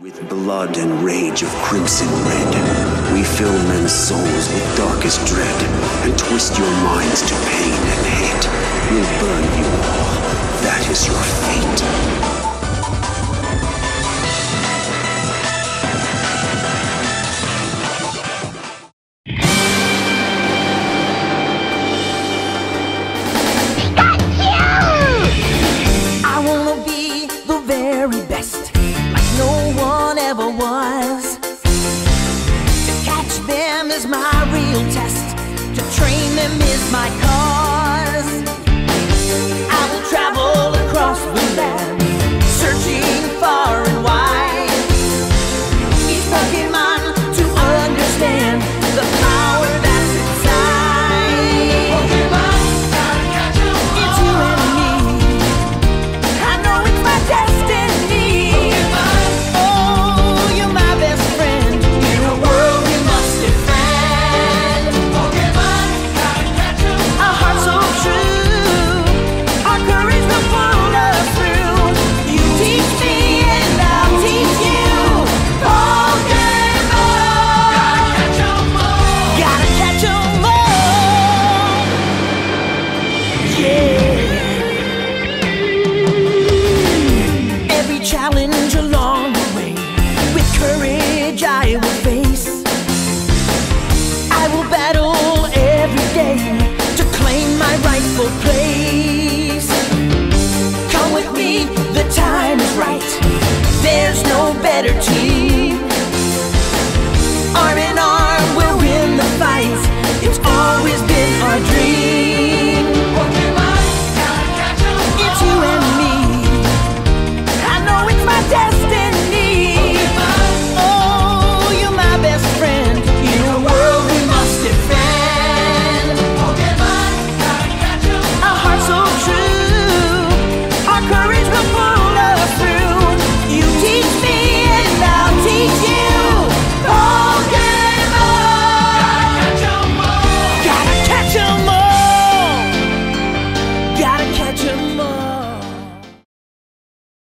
With blood and rage of crimson red, we fill men's souls with darkest dread, and twist your minds to pain and hate. We'll burn you all. That is your fate. Is my real test. To train them is my cause. I will travel across the land, searching far and wide. Each Pokemon to understand the power that's inside. Pokemon, gotta catch 'em all. It's you and me. I know it's my destiny. Pokemon, oh, you're my best friend in a world we must defend. Challenge along the way, with courage I will face. I will battle every day to claim my rightful place. Come with me, the time is right. There's no better team.